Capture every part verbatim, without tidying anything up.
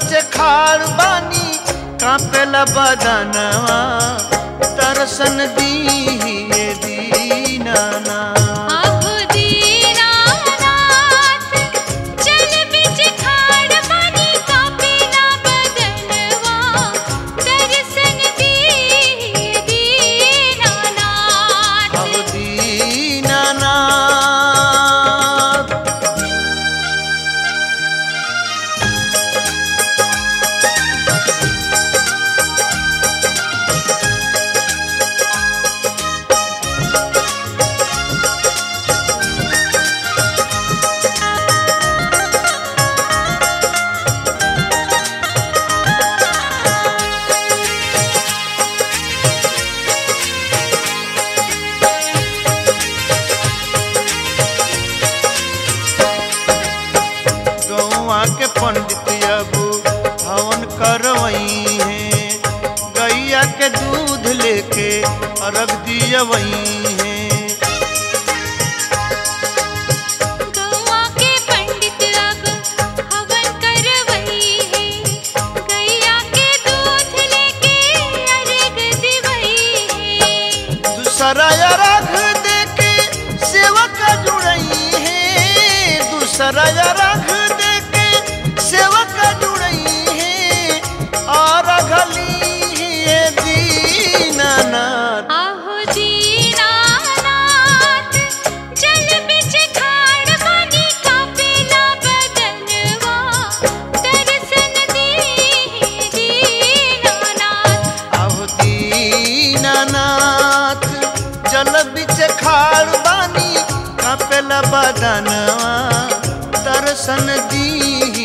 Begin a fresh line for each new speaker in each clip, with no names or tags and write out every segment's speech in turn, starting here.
बीचे खाड़ बानी कांपेला बदनवा दर्शन दीहिए दीनानाथ। के पंडित अब हवन करवई है गैया के दूध लेके अर्घ दियवई है।
गौआ के पंडित अब हवन करवई है गैया के दूध लेके अर्घ दिवई है।
दूसरा अर्घ देके सेवक जुड़ई है दूसरा अर्घ सेवक जुड़ई है और अघली है दीनानाथ।
आहो दीनानाथ जल बिच खाड़ बानी कांपेला बदनवा दर्शन दीहिए दीनानाथ।
आहो दीनानाथ जल बिच खाड़ बानी कांपेला बदनवा दर्शन दीहिए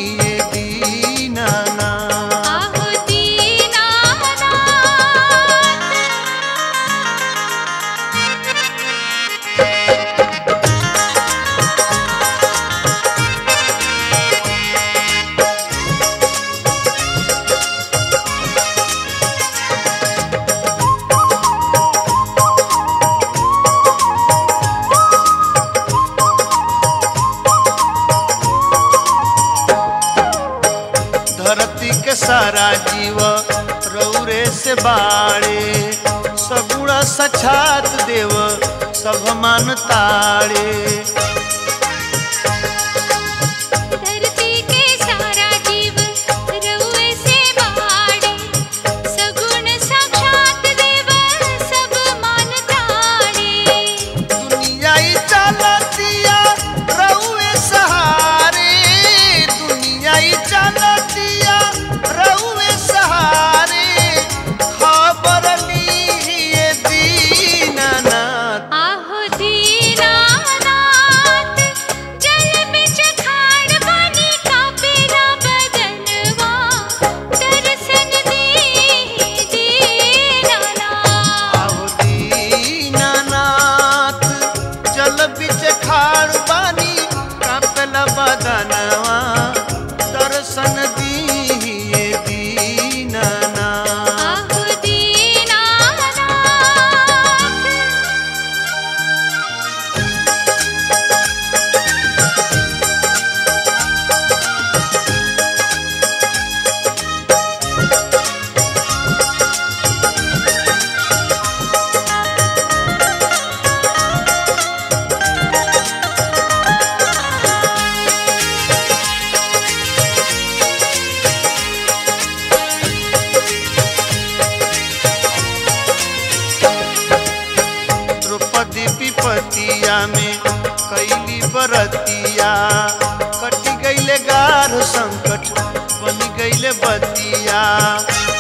धरती के सारा जीव रौरे से बाड़े सगुड़ा सछात देव सब मान ताड़े।
धरती के सारा जीव रौरे से बाड़े सगुण साक्षात देव सब मान ताड़े।
दुनिया ही चलतिया रौरे सहारे दुनिया ही चलतिया रउए सहारे खबर लीहिए दीनानाथ।
आहो दीनानाथ जल बिच खाड़ बानी कांपेला बदनवा दर्शन दीहिए दीनानाथ।
आहो दीनानाथ जल बिच खाड़ बानी कांपेला बदनवा दर्शन दीहिए दीनानाथ।
आहो दीनानाथ
द्रौपदी विपतिया में कैली बरतिया कटी गईले गार संकट बनी गईले बतिया।